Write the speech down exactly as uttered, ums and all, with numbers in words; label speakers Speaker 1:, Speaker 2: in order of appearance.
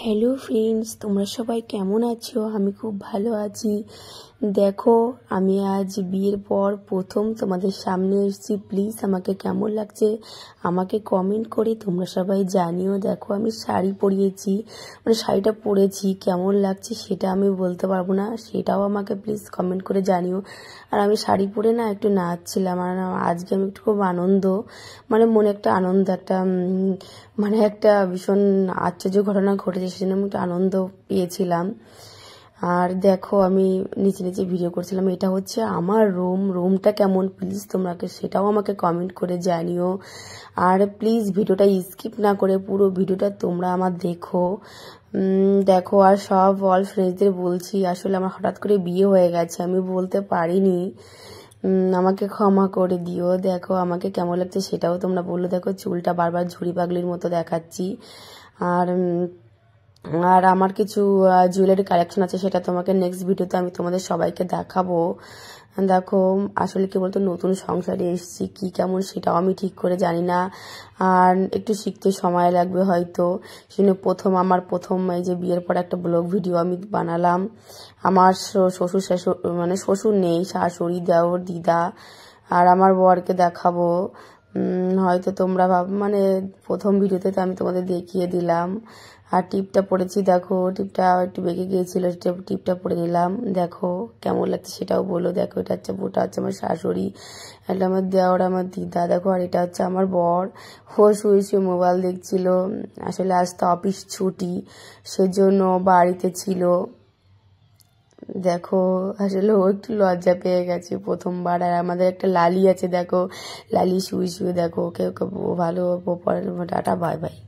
Speaker 1: Hello friends, তোমরা সবাই কেমন আছো? আমি খুব ভালো আছি। দেখো, আমি আজ বিয়ের পর প্রথম তোমাদের সামনে এসেছি। প্লিজ আমাকে কেমন লাগছে আমাকে কমেন্ট করে তোমরা সবাই জানিও। দেখো, আমি শাড়ি পরিয়েছি, মানে শাড়িটা পরেছি, কেমন লাগছে সেটা আমি বলতে পারবো না, সেটাও আমাকে প্লিজ কমেন্ট করে জানিও। আর আমি শাড়ি পরে না একটু নাচছিলাম, আর আজকে আমি একটু খুব আনন্দ, মানে মনে একটা আনন্দ, একটা মানে একটা ভীষণ আশ্চর্য ঘটনা ঘটেছে, সেজন্য আমি একটু আনন্দ পেয়েছিলাম। আর দেখো, আমি নিচে নিচে ভিডিও করছিলাম। এটা হচ্ছে আমার রুম। রুমটা কেমন প্লিজ তোমরাকে সেটাও আমাকে কমেন্ট করে জানিও। আর প্লিজ ভিডিওটা স্কিপ না করে পুরো ভিডিওটা তোমরা আমার দেখো দেখো আর সব অল ফ্রেন্ডসদের বলছি, আসলে আমার হঠাৎ করে বিয়ে হয়ে গেছে, আমি বলতে পারিনি, আমাকে ক্ষমা করে দিও। দেখো আমাকে কেমন লাগছে সেটাও তোমরা বললো। দেখো, চুলটা বারবার ঝুড়ি পাগলির মতো দেখাচ্ছি। আর আর আমার কিছু জুয়েলারি কালেকশন আছে, সেটা তোমাকে নেক্সট ভিডিওতে আমি তোমাদের সবাইকে দেখাবো। দেখো, আসলে কি বলতো, নতুন সংসারে এসেছি, কি কেমন সেটাও আমি ঠিক করে জানি না, আর একটু শিখতে সময় লাগবে হয়তো। সেজন্য প্রথম আমার প্রথম এই যে বিয়ের পর একটা ব্লগ ভিডিও আমি বানালাম। আমার শ্বশুর শাশুর মানে শ্বশুর নেই, শাশুড়ি, দেওর, দিদা আর আমার বরকে দেখাবো। হয়তো তোমরা ভাব মানে প্রথম ভিডিওতে তো আমি তোমাদের দেখিয়ে দিলাম। আর টিপটা পরেছি, দেখো টিপটা একটু বেঁকে গিয়েছিল, টিপটা পরে নিলাম। দেখো কেমন লাগছে সেটাও বলো। দেখো, এটা হচ্ছে ওটা হচ্ছে আমার শাশুড়ি, এটা আমার দেওর, আমার দিদা। দেখো, আর এটা হচ্ছে আমার বর, ও শুয়ে শুয়ে মোবাইল দেখছিল। আসলে আজ তো অফিস ছুটি, সেজন্য বাড়িতে ছিল। দেখো, আসলে ও একটু লজ্জা পেয়ে গেছে প্রথমবার। আর আমাদের একটা লালি আছে, দেখো লালি শুয়ে শুয়ে, দেখো ওকে ওকে ভালো পরে টাটা, বাই বাই।